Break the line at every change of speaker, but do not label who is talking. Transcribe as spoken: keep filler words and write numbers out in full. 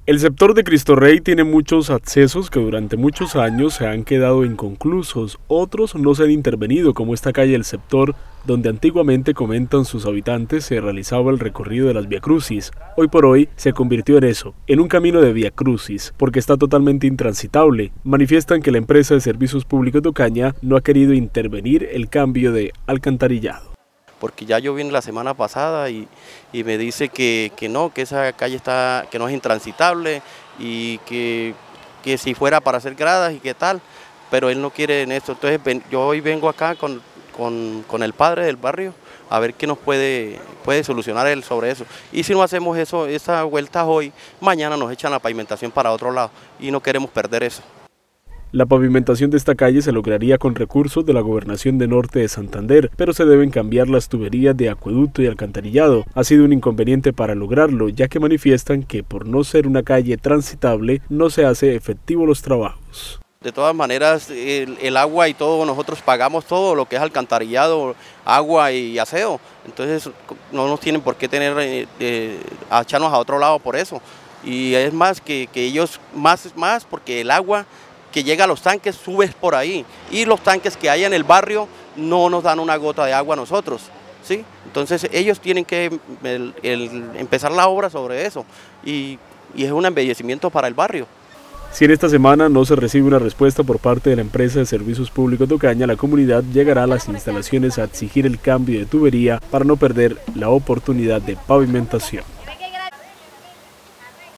El sector de Cristo Rey tiene muchos accesos que durante muchos años se han quedado inconclusos, otros no se han intervenido, como esta calle El Sector, donde antiguamente, comentan sus habitantes, se realizaba el recorrido de las viacrucis. Hoy por hoy se convirtió en eso, en un camino de viacrucis, porque está totalmente intransitable. Manifiestan que la empresa de servicios públicos de Ocaña no ha querido intervenir el cambio de alcantarillado.
Porque ya yo vine la semana pasada y, y me dice que, que no, que esa calle está, que no es intransitable y que, que si fuera para hacer gradas y qué tal, pero él no quiere en esto. Entonces ven, yo hoy vengo acá con, con, con el padre del barrio a ver qué nos puede, puede solucionar él sobre eso. Y si no hacemos eso, esa vuelta hoy, mañana nos echan la pavimentación para otro lado y no queremos perder eso.
La pavimentación de esta calle se lograría con recursos de la Gobernación de Norte de Santander, pero se deben cambiar las tuberías de acueducto y alcantarillado. Ha sido un inconveniente para lograrlo, ya que manifiestan que por no ser una calle transitable no se hace efectivo los trabajos.
De todas maneras, el, el agua y todo, nosotros pagamos todo lo que es alcantarillado, agua y aseo. Entonces no nos tienen por qué tener, eh, eh, a echarnos a otro lado por eso. Y es más que, que ellos, más, más porque el agua que llega a los tanques sube por ahí y los tanques que hay en el barrio no nos dan una gota de agua a nosotros, ¿sí? Entonces ellos tienen que el, el, empezar la obra sobre eso y, y es un embellecimiento para el barrio.
Si en esta semana no se recibe una respuesta por parte de la empresa de servicios públicos de Ocaña, la comunidad llegará a las instalaciones a exigir el cambio de tubería para no perder la oportunidad de pavimentación.